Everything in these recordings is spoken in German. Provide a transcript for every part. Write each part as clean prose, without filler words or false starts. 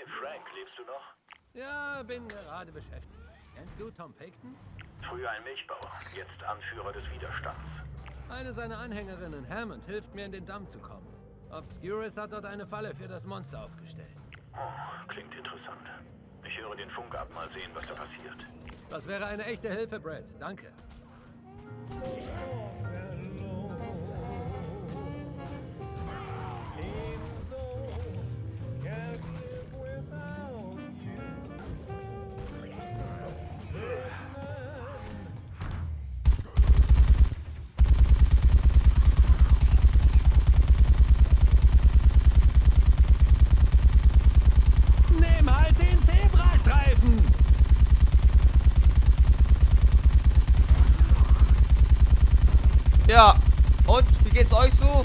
Hey Frank, lebst du noch? Ja, bin gerade beschäftigt. Kennst du Tom Picton? Früher ein Milchbauer, jetzt Anführer des Widerstands. Eine seiner Anhängerinnen, Hammond, hilft mir in den Damm zu kommen. Obscurus hat dort eine Falle für das Monster aufgestellt. Oh, klingt interessant. Ich höre den Funk ab, mal sehen, was da passiert. Das wäre eine echte Hilfe, Brad. Danke. Nimm halt den Zebrastreifen! Ja, und wie geht's euch so?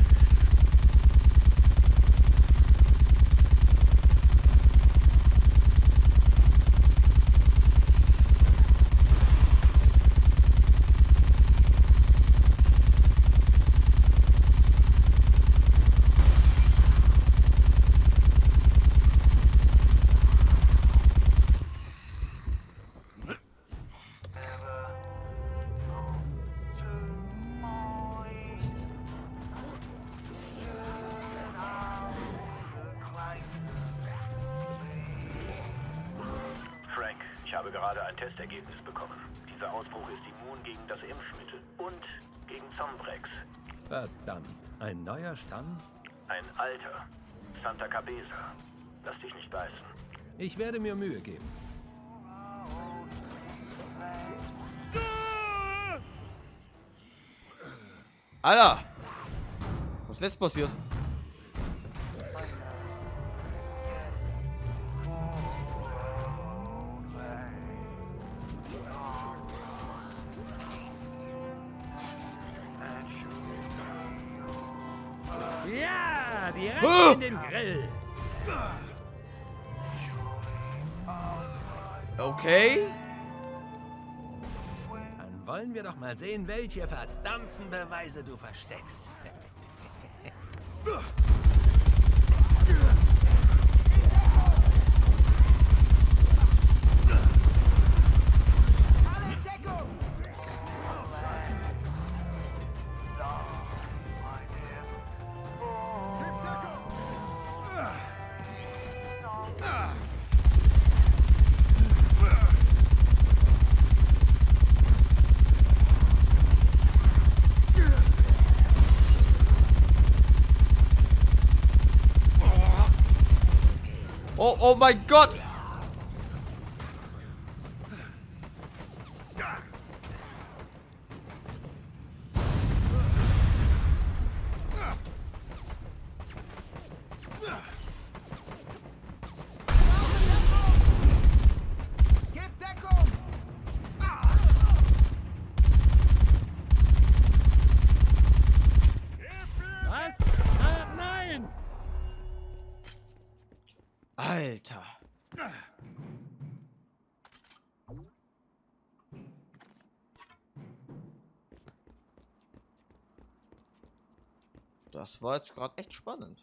Frank, ich habe gerade ein Testergebnis bekommen. Dieser Ausbruch ist immun gegen das Impfmittel und gegen Zombrex. Verdammt. Ein neuer Stamm? Ein alter. Santa Cabeza. Lass dich nicht beißen. Ich werde mir Mühe geben. Alter! Was ist jetzt passiert? Ja, direkt in den Grill. Okay. Dann wollen wir doch mal sehen, welche verdammten Beweise du versteckst. Oh mein Gott! Gib Deckung! Was? Nein! Alter. Das war jetzt gerade echt spannend.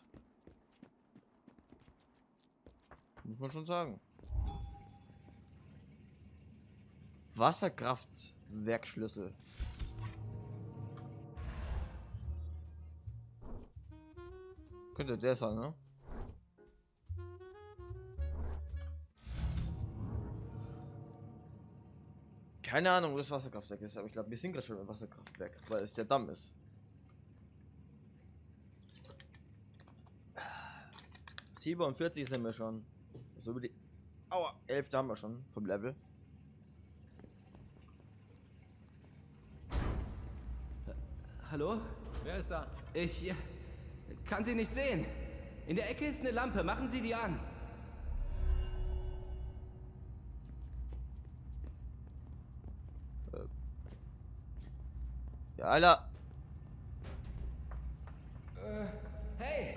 Muss man schon sagen. Wasserkraftwerkschlüssel. Könnte der sein, ne? Keine Ahnung, wo das Wasserkraftwerk ist, aber ich glaube, wir sind gerade schon im Wasserkraftwerk, weil es der Damm ist. Ah. 47 sind wir schon. So über die. Aua, 11 haben wir schon vom Level. Hallo? Wer ist da? Ich kann Sie nicht sehen. In der Ecke ist eine Lampe. Machen Sie die an. Ja, Alter. Hey!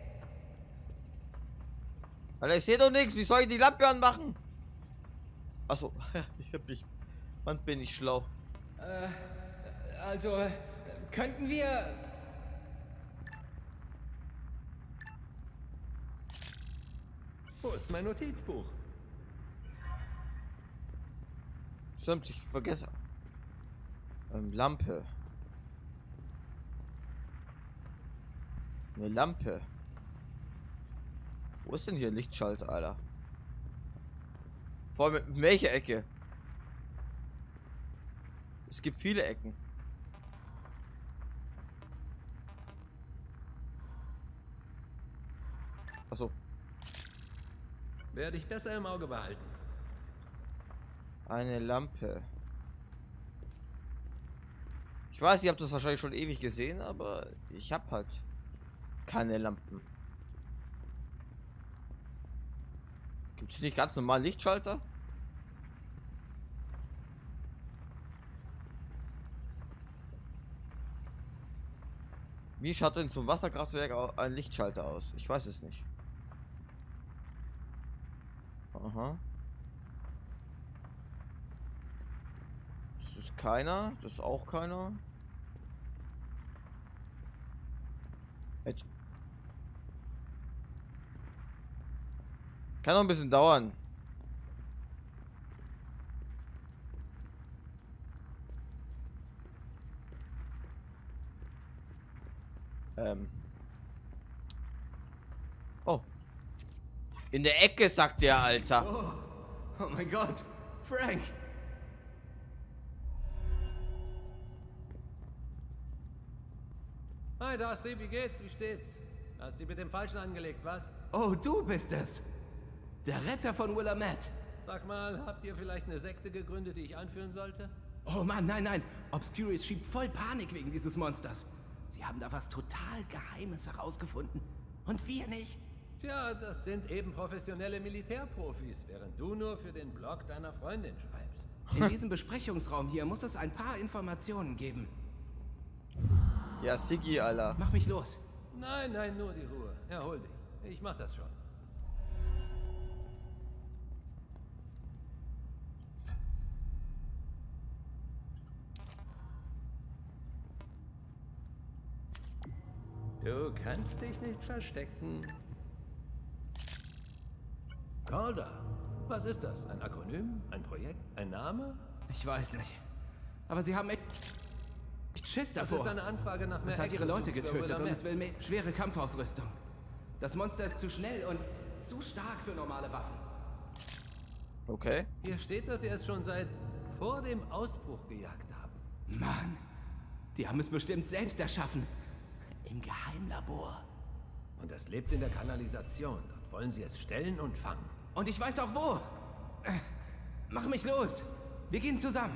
Alter, ich sehe doch nichts. Wie soll ich die Lampe anmachen? Achso, ich hab mich. Wann bin ich schlau? Also, könnten wir... Wo ist ist mein Notizbuch. Stimmt, ich vergesse. Lampe. Eine Lampe. Wo ist denn hier Lichtschalter, Alter? Vor allem in welcher Ecke? Es gibt viele Ecken. Achso. Werde ich besser im Auge behalten. Eine Lampe. Ich weiß, ihr habt das wahrscheinlich schon ewig gesehen, aber ich habe halt keine Lampen. Gibt es nicht ganz normal Lichtschalter? Wie schaut denn zum Wasserkraftwerk ein Lichtschalter aus? Ich weiß es nicht. Aha. Das ist keiner. Das ist auch keiner. Jetzt. Kann noch ein bisschen dauern. Oh. In der Ecke, sagt der, Alter. Oh mein Gott. Frank. Hi Darcy, wie geht's? Wie steht's? Hast sie mit dem Falschen angelegt, was? Oh, du bist es. Der Retter von Willamette. Sag mal, habt ihr vielleicht eine Sekte gegründet, die ich anführen sollte? Oh Mann, nein, nein. Obscurus schiebt voll Panik wegen dieses Monsters. Sie haben da was total Geheimes herausgefunden. Und wir nicht. Tja, das sind eben professionelle Militärprofis, während du nur für den Blog deiner Freundin schreibst. In diesem Besprechungsraum hier muss es ein paar Informationen geben. Ja, Siggi, Alter. Mach mich los. Nein, nein, nur die Ruhe. Erhol dich. Ich mach das schon. Du kannst dich nicht verstecken. Calder. Was ist das? Ein Akronym? Ein Projekt? Ein Name? Ich weiß nicht. Aber sie haben echt Schiss Das davor. ist eine Anfrage nach mehr Es hat ihre Leute Exosuits für getötet und Willamette. es will mehr schwere Kampfausrüstung. Das Monster ist zu schnell und zu stark für normale Waffen. Okay. Hier steht, dass sie es schon seit vor dem Ausbruch gejagt haben. Mann, die haben es bestimmt selbst erschaffen. Im Geheimlabor. Und es lebt in der Kanalisation. Dort wollen sie es stellen und fangen. Und ich weiß auch wo. Mach mich los. Wir gehen zusammen.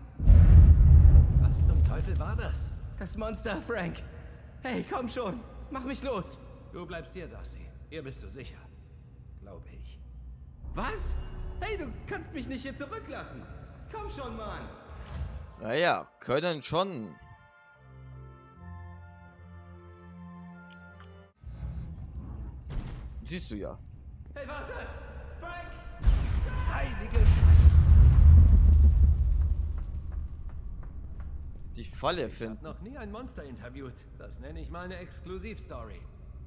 Was zum Teufel war das? Das Monster, Frank. Hey, komm schon. Mach mich los. Du bleibst hier, Darcy. Hier bist du sicher. Glaube ich. Was? Hey, du kannst mich nicht hier zurücklassen. Komm schon, Mann. Naja, können schon. Siehst du ja. Hey, warte. Frank. Heilige Scheiße. Die Falle Ich finden. hab noch nie ein Monster interviewt. Das nenne ich mal eine Exklusivstory.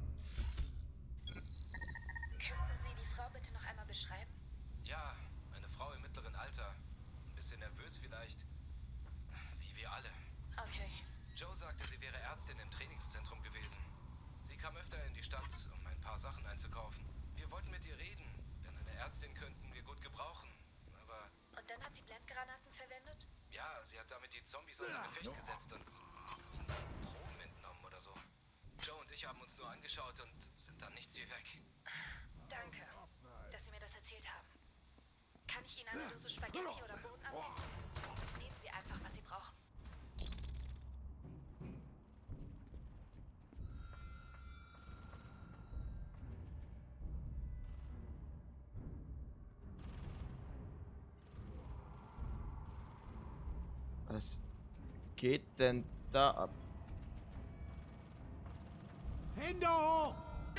Könnten Sie die Frau bitte noch einmal beschreiben? Ja, eine Frau im mittleren Alter. Ein bisschen nervös vielleicht. Wie wir alle. Okay. Joe sagte, sie wäre Ärztin im Trainingszentrum gewesen. Sie kam öfter in die Stadt, um ein paar Sachen einzukaufen. Wir wollten mit ihr reden, denn eine Ärztin könnten wir gut gebrauchen. Aber Und dann hat sie Blendgranaten verwendet? ja, sie hat damit die Zombies außer Gefecht gesetzt und Drogen entnommen oder so. Joe und ich haben uns nur angeschaut und sind dann nichts wie weg. Danke, dass Sie mir das erzählt haben. Kann ich Ihnen eine Dose Spaghetti oder Bohnen anbieten? Nehmen Sie einfach, was Sie brauchen. Was geht denn da ab? Hände hoch!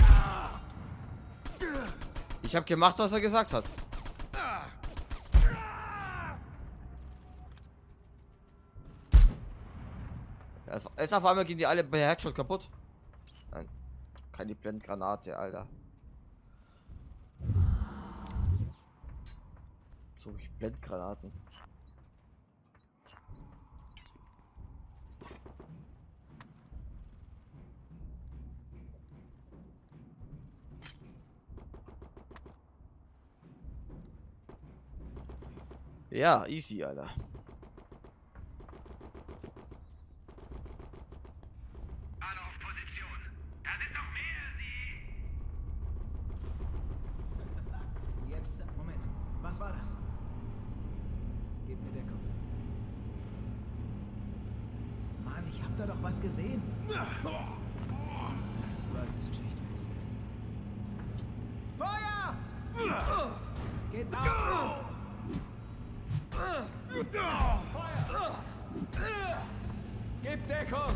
Ich habe gemacht, was er gesagt hat. Ja, jetzt auf einmal gehen die alle bei Headshot kaputt. Nein, keine Blendgranate, Alter. suche ich Blendgranaten. Ja, easy, Alter. Alle auf Position. Da sind noch mehr, Sie. Jetzt, Moment. Was war das? Gib mir Deckung. Mann, ich hab da doch was gesehen. Du solltest Schicht wechseln. Feuer! Geht auf! Feuer! Gib Deckung!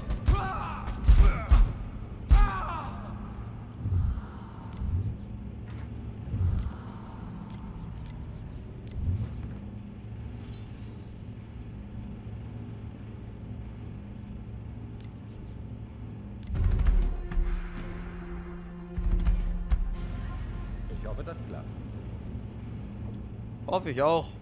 Ich hoffe, das klappt. Hoffe ich auch.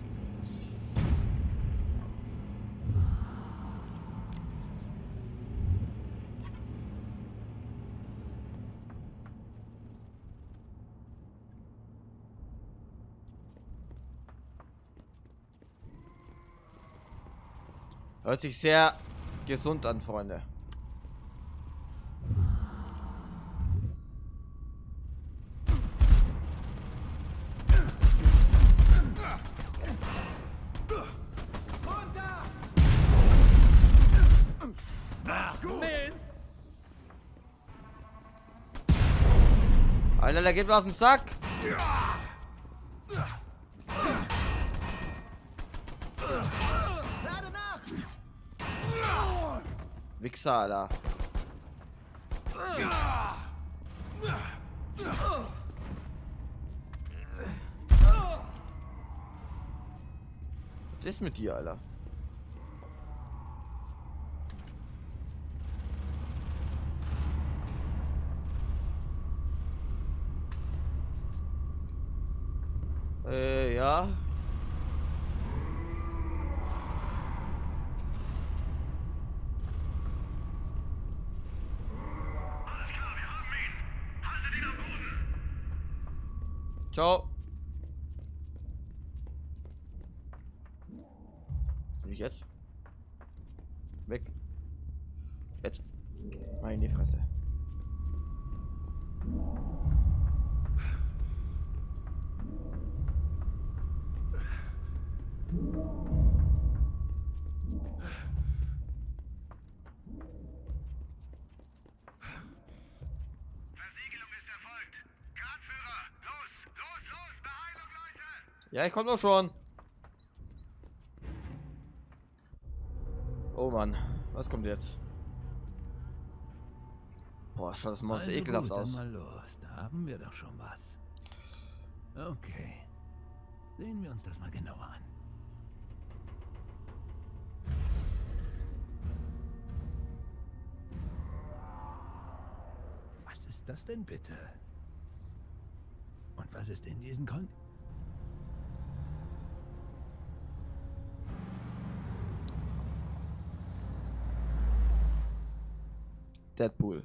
Hört sich sehr gesund an, Freunde. Mist! Alter, der geht mir auf den Sack. Lade nach! Wichser, Alter. Was ist mit dir, Alter? Ja. Ciao. Bin ich jetzt? Weg. Jetzt. Meine Fresse. Versiegelung ist erfolgt. Kranführer, los, los, los, Beeilung, Leute! Ja, ich komme doch schon. Oh Mann, was kommt jetzt? Boah, schaut das Monster Also ekelhaft gut, aus. dann mal los. Da haben wir doch schon was. Okay. Sehen wir uns das mal genauer an. Was ist das denn bitte? Und was ist in diesen Deadpool.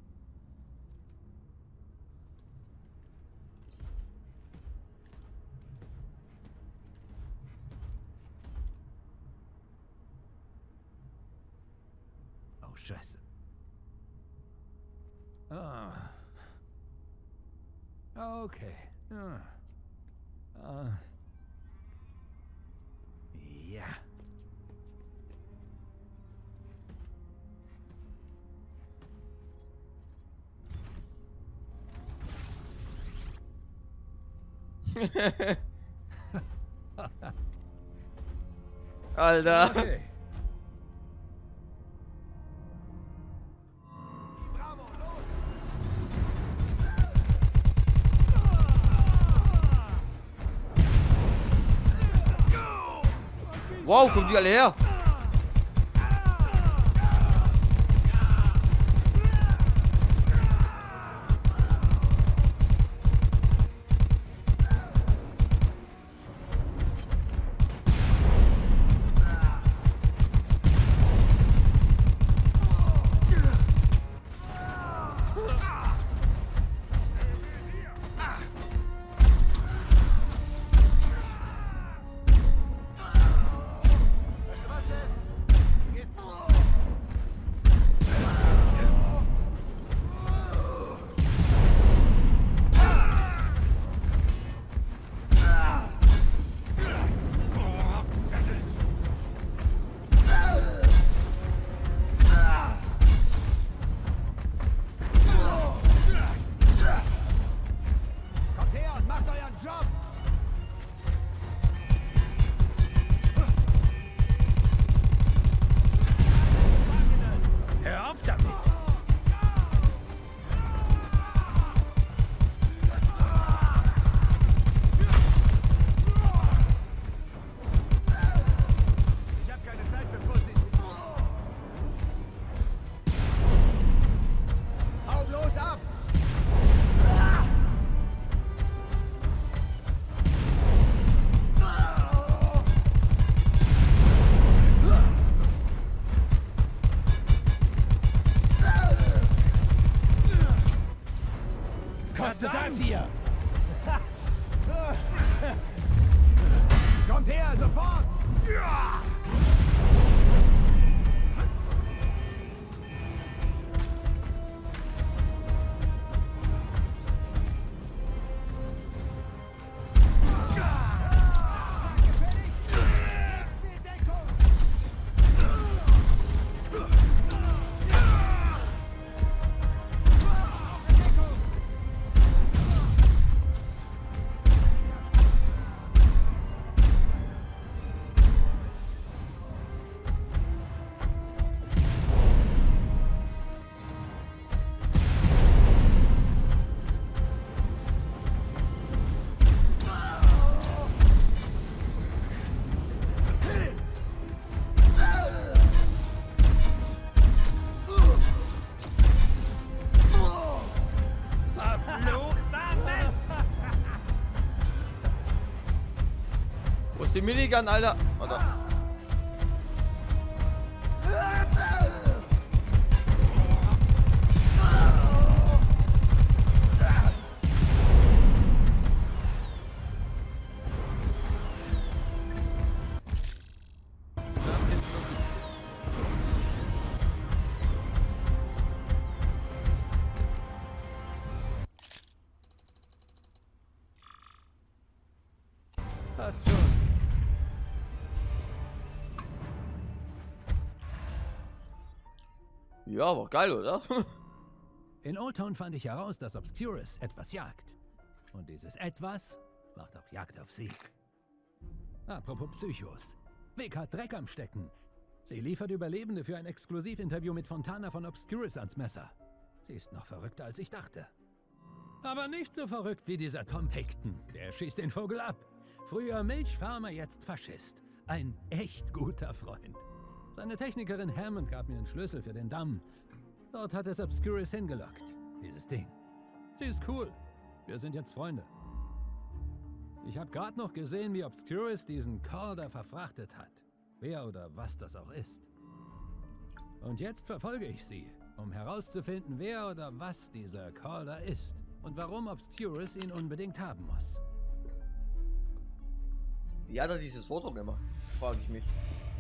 Oh, Scheiße. Ah. Okay. Ja. Ja. Alter. Okay. Wow, kommen die alle her? Wo ist die Minigun, Alter? Oder? Passt schon. Ja, war geil, oder? In Old Town fand ich heraus, dass Obscurus etwas jagt. Und dieses Etwas macht auch Jagd auf sie. Apropos Psychos. Vic hat Dreck am Stecken. Sie liefert Überlebende für ein Exklusivinterview mit Fontana von Obscurus ans Messer. Sie ist noch verrückter, als ich dachte. Aber nicht so verrückt wie dieser Tom Picton. Der schießt den Vogel ab. Früher Milchfarmer, jetzt Faschist. Ein echt guter Freund. Seine Technikerin Hammond gab mir einen Schlüssel für den Damm. Dort hat es Obscurus hingelockt. Dieses Ding. Sie ist cool. Wir sind jetzt Freunde. Ich habe gerade noch gesehen, wie Obscurus diesen Calder verfrachtet hat. Wer oder was das auch ist. Und jetzt verfolge ich sie, um herauszufinden, wer oder was dieser Calder ist. Und warum Obscurus ihn unbedingt haben muss. Wie hat er dieses Foto gemacht? Frage ich mich.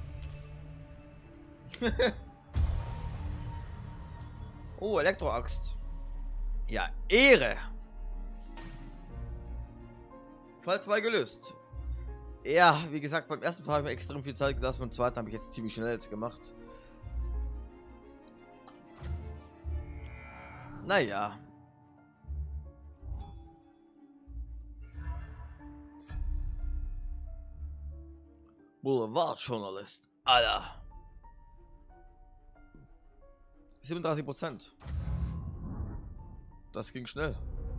Oh, Elektroaxt. Ja, Ehre. Fall 2 gelöst. Ja, wie gesagt, beim ersten Fall habe ich mir extrem viel Zeit gelassen. Beim zweiten habe ich jetzt ziemlich schnell jetzt gemacht. Naja. Boulevardjournalist. Alter. 37%. Das ging schnell.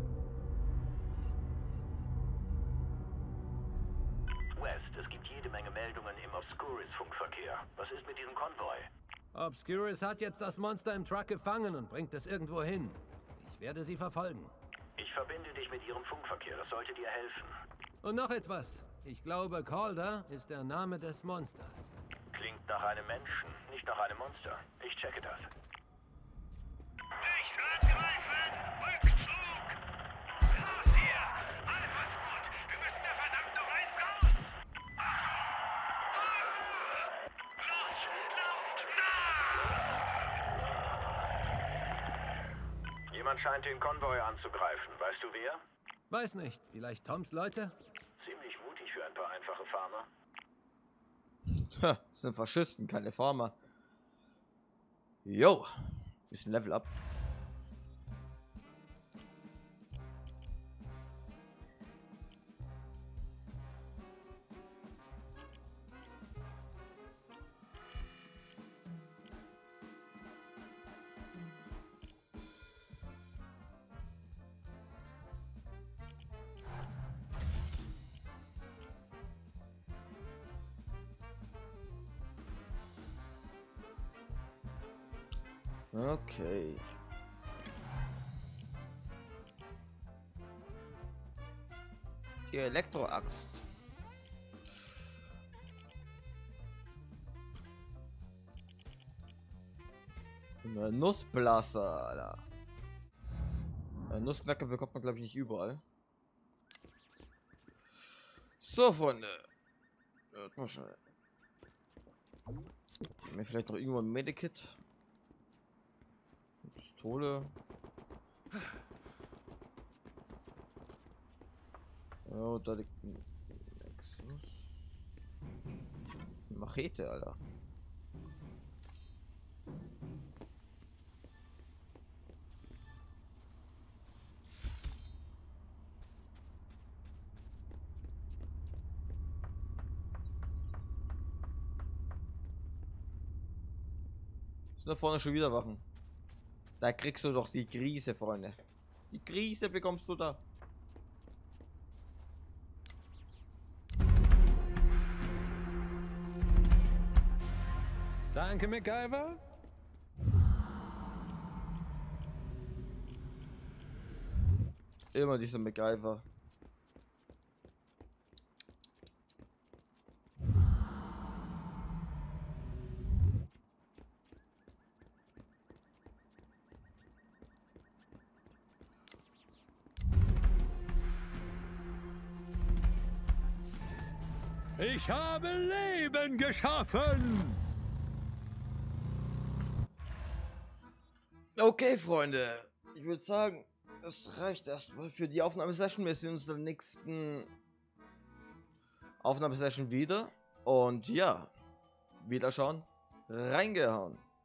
West, es gibt jede Menge Meldungen im Obscurus-Funkverkehr. Was ist mit diesem Konvoi? Obscurus hat jetzt das Monster im Truck gefangen und bringt es irgendwo hin. Ich werde sie verfolgen. Ich verbinde dich mit ihrem Funkverkehr, das sollte dir helfen. Und noch etwas. Ich glaube, Calder ist der Name des Monsters. Klingt nach einem Menschen, nicht nach einem Monster. Ich checke das. Nicht angreifen! Rückzug! Raus hier! Alphas gut! Wir müssen da verdammt noch eins raus! Achtung! Los! Lauft! Jemand scheint den Konvoi anzugreifen. Weißt du wer? Weiß nicht. Vielleicht Toms Leute? Ziemlich mutig für ein paar einfache Farmer. Ha, das sind Faschisten, keine Farmer. Jo. Bisschen Level up. Okay. Die Elektroaxt. Eine Nussblaser, Alter. Eine Nussknacker bekommt man, glaube ich, nicht überall. So, Freunde. Hört mal schnell. Mir vielleicht noch irgendwo ein Medikit. Pistole. Ja, da liegt ein Nexus. Machete, Alter. Sind da vorne schon wieder Wachen? Da kriegst du doch die Krise, Freunde. Die Krise bekommst du da. Danke, MacGyver. Immer dieser MacGyver. Ich habe Leben geschaffen! Okay, Freunde. Ich würde sagen, es reicht erstmal für die Aufnahmesession. Wir sehen uns in der nächsten Aufnahmesession wieder. Und ja, Wiederschauen, reingehauen.